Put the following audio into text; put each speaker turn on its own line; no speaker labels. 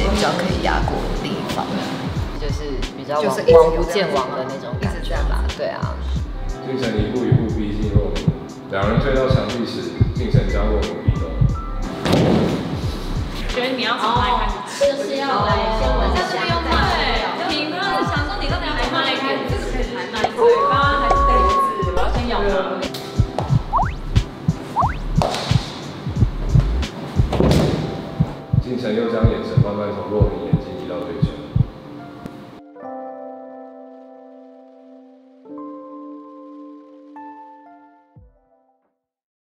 些比较可以压过的地方，
就是比较
就是
王不见王的那种感觉吧。对啊。
晋城一步一步逼近若明，两人退到墙壁时，晋城将若明逼走。
觉得你要从哪里开始？
就是要来先闻一下，
对，评论想说你到底要从哪里开始？这个可以谈哪里？嘴巴还是鼻子？我要先咬它。
晋城又将眼神慢慢从若明